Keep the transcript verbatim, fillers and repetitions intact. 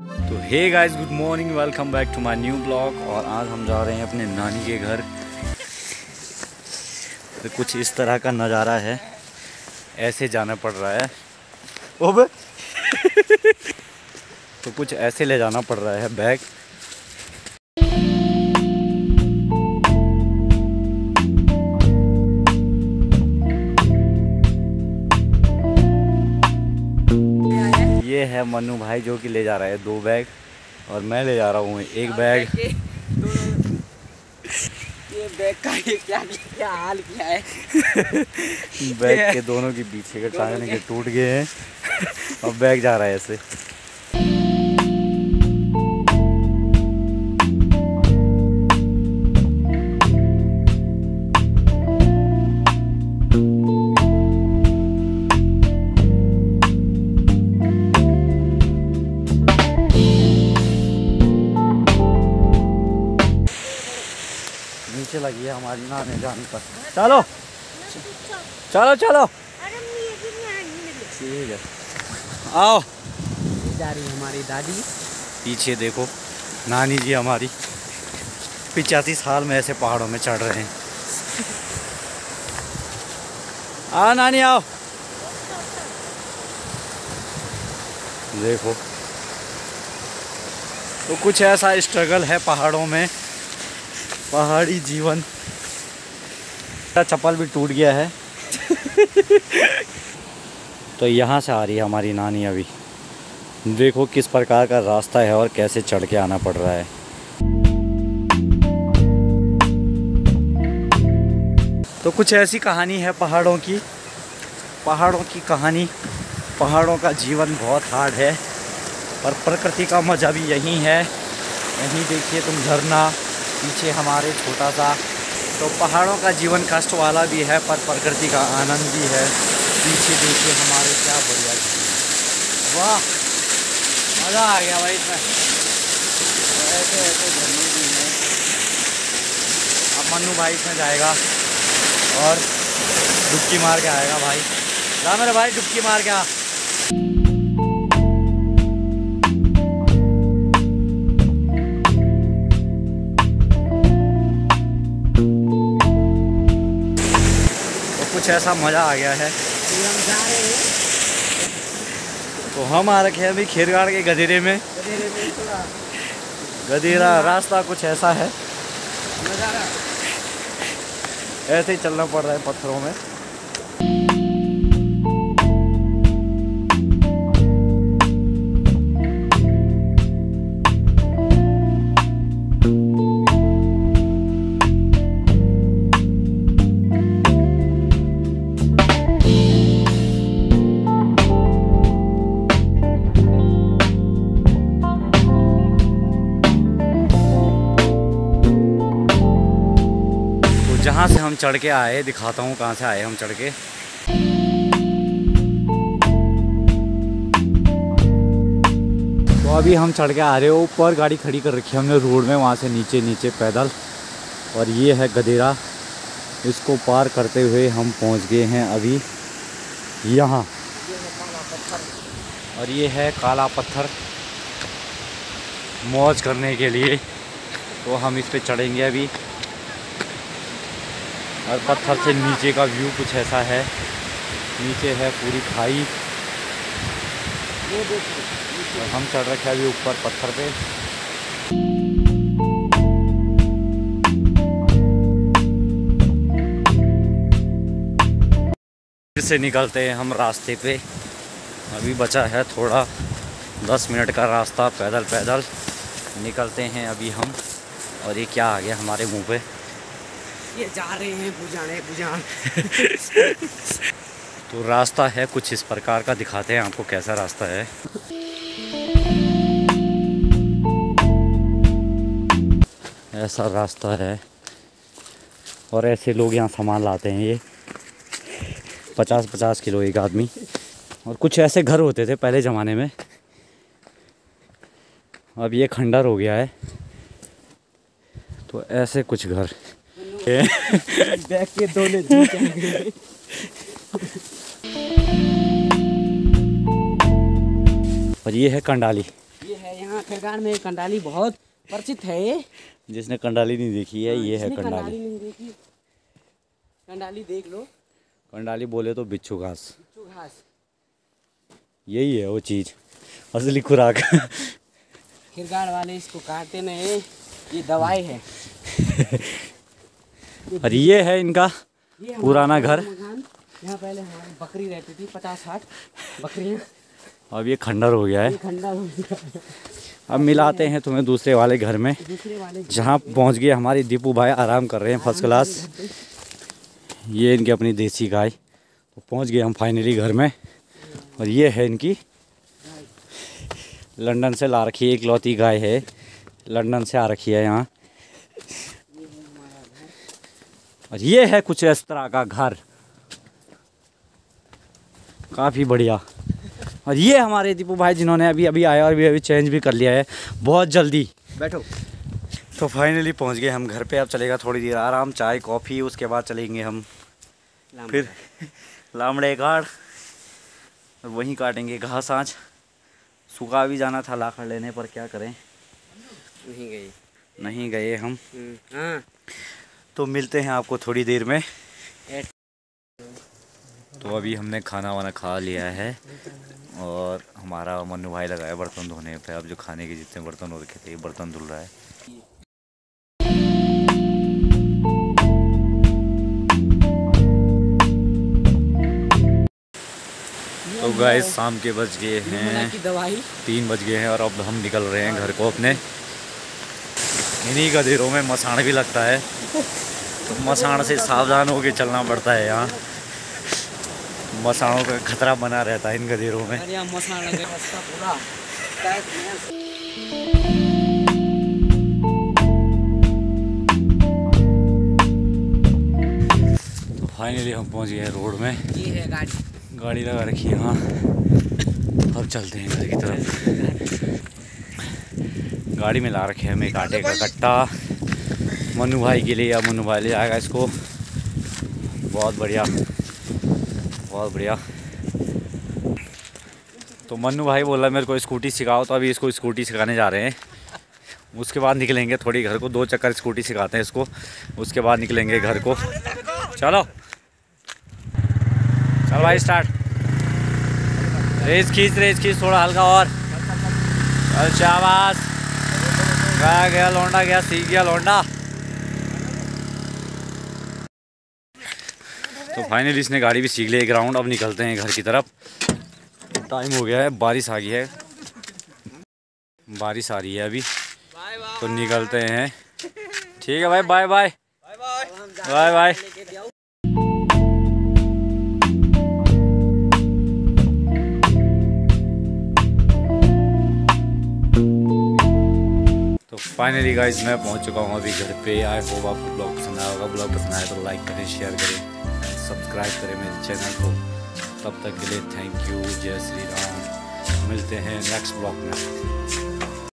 तो hey guys, good morning, welcome back to my new blog. और आज हम जा रहे हैं अपने नानी के घर। तो कुछ इस तरह का नज़ारा है, ऐसे जाना पड़ रहा है। ओबे तो कुछ ऐसे ले जाना पड़ रहा है बैग। ये है मन्नू भाई जो कि ले जा रहा है दो बैग, और मैं ले जा रहा हूँ एक बैग। ये बैग का ये क्या क्या हाल किया है। बैग के दोनों के पीछे के टायर के टूट गए हैं और बैग जा रहा है ऐसे। नीचे लगी है हमारी नहाने जाने पर। चलो चलो चलो ठीक है, आओ। जा रही है हमारी दादी। पीछे देखो नानी जी हमारी पिचासी साल में ऐसे पहाड़ों में चढ़ रहे हैं। आओ नानी आओ। देखो तो कुछ ऐसा स्ट्रगल है पहाड़ों में, पहाड़ी जीवन। चप्पल भी टूट गया है। तो यहाँ से आ रही है हमारी नानी अभी। देखो किस प्रकार का रास्ता है और कैसे चढ़ के आना पड़ रहा है। तो कुछ ऐसी कहानी है पहाड़ों की, पहाड़ों की कहानी। पहाड़ों का जीवन बहुत हार्ड है, पर प्रकृति का मज़ा भी यहीं है। यहीं देखिए तुम झरना, पीछे हमारे छोटा सा। तो पहाड़ों का जीवन कष्ट वाला भी है, पर प्रकृति का आनंद भी है। पीछे देखिए हमारे क्या बढ़िया झरने। वाह, मज़ा आ गया भाई इसमें। ऐसे ऐसे झरने भी हैं। अब मन्नू भाई इसमें जाएगा और डुबकी मार के आएगा भाई। जा मेरे भाई, डुबकी मार के आ। कुछ ऐसा मज़ा आ गया है। हम जा रहे हैं। तो हम आ रखे हैं अभी खेरगाड़ के गधेरे में। गधेरे में थोड़ा गधेरा रास्ता कुछ ऐसा है, नज़ारा ऐसे ही चलना पड़ रहा है पत्थरों में। जहाँ से हम चढ़ के आए, दिखाता हूँ कहाँ से आए हम चढ़ के। तो अभी हम चढ़ के आ रहे हो, ऊपर गाड़ी खड़ी कर रखी है हमने रोड में, वहाँ से नीचे नीचे पैदल। और ये है गधेरा, इसको पार करते हुए हम पहुँच गए हैं अभी यहाँ। और ये है काला पत्थर, मौज करने के लिए। तो हम इस पे चढ़ेंगे अभी। और पत्थर से नीचे का व्यू कुछ ऐसा है। नीचे है पूरी खाई और हम चढ़ रखे हैं अभी ऊपर पत्थर पे। फिर से निकलते हैं हम रास्ते पे। अभी बचा है थोड़ा दस मिनट का रास्ता, पैदल पैदल निकलते हैं अभी हम। और ये क्या आ गया हमारे मुंह पे। ये जा रहे हैं बुझाने बुझान। तो रास्ता है कुछ इस प्रकार का, दिखाते हैं आपको कैसा रास्ता है। ऐसा रास्ता है और ऐसे लोग यहाँ सामान लाते हैं। ये पचास पचास किलो एक आदमी। और कुछ ऐसे घर होते थे पहले ज़माने में, अब ये खंडर हो गया है। तो ऐसे कुछ घर बैग के दोने और ये है कंडाली। ये है यहाँ यहाँ खिरगाड़ में कंडाली बहुत परिचित है। ये जिसने कंडाली नहीं देखी है, ये है जिसने कंडाली। नहीं देखी, कंडाली देख लो। कंडाली बोले तो बिच्छू घास, बिच्छू घास यही है वो चीज़, असली खुराक। खिरगाड़ वाले इसको काटते नहीं, ये दवाई है। और ये है इनका ये पुराना घर। यहाँ पहले हमारी बकरी रहती थी, पचास साठ बकरियाँ। अब ये खंडर हो गया है। ये खंडर हो गया। अब मिलाते हैं तुम्हें दूसरे वाले घर में, दूसरे वाले जहाँ पहुँच गए हमारे दीपू भाई, आराम कर रहे हैं फर्स्ट क्लास। ये इनकी अपनी देसी गाय। तो पहुँच गए हम फाइनली घर में। और ये है इनकी लंदन से ला रखी है, एक लौती गाय है, लंदन से आ रखी है यहाँ। और ये है कुछ इस तरह का घर, काफ़ी बढ़िया। और ये हमारे दीपू भाई जिन्होंने अभी अभी आया और अभी अभी चेंज भी कर लिया है बहुत जल्दी। बैठो। तो फाइनली पहुंच गए हम घर पे। अब चलेगा थोड़ी देर आराम, चाय कॉफ़ी, उसके बाद चलेंगे हम फिर लामड़े घाट, और वहीं काटेंगे घास। आज सूखा भी जाना था लाखड़ लेने, पर क्या करें, नहीं गई नहीं गए हम। हाँ। तो मिलते हैं आपको थोड़ी देर में। तो अभी हमने खाना वाना खा लिया है और हमारा मन्नू भाई लगा है बर्तन धोने पे। अब जो खाने के जितने बर्तन हो रखे थे, बर्तन धुल रहा है। तो गाइस शाम के बज गए हैं दवाई तीन बज गए हैं और अब हम निकल रहे हैं घर को अपने। इन्हीं गधेरों में मसाण भी लगता है, तो मसाण से सावधान होकर चलना पड़ता है। यहाँ मसाणों का खतरा बना रहता है इन गधेरों में। तो फाइनली हम पहुँच गए रोड में। ये है गाड़ी, गाड़ी लगा रखी है यहाँ। अब चलते हैं घर की तरफ। गाड़ी में ला रखे हैं हमें एक आटे का कट्टा मन्नू भाई के लिए, या मन्नू भाई ले जाएगा इसको। बहुत बढ़िया, बहुत बढ़िया। तो मन्नू भाई बोला मेरे को स्कूटी सिखाओ, तो अभी इसको स्कूटी सिखाने जा रहे हैं। उसके बाद निकलेंगे थोड़ी घर को, दो चक्कर स्कूटी सिखाते हैं इसको, उसके बाद निकलेंगे घर को। चलो चल भाई स्टार्ट। रेस खींच, रेस खींच थोड़ा हल्का और। चल शाबाश, गया गया लौंडा, गया सीख गया लौंडा। तो फाइनली इसने गाड़ी भी सीख ली एक राउंड। अब निकलते हैं घर की तरफ। टाइम हो गया है, बारिश आ गई है, बारिश आ रही है अभी, तो निकलते हैं। ठीक है भाई, बाय बाय बाय बाय। तो फाइनली गाइस मैं पहुंच चुका हूं अभी घर पे। आई होप आपको ब्लॉग पसंद आया होगा। ब्लॉग पसंद आया तो लाइक करें, शेयर करें, सब्सक्राइब करें मेरे चैनल को। तब तक के लिए थैंक यू, जय श्री राम। मिलते हैं नेक्स्ट ब्लॉग में।